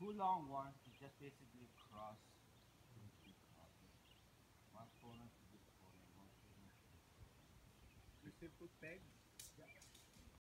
two long ones, you just basically cross in three crosses. One corner to this corner, one corner to this corner. You still put pegs? Yeah.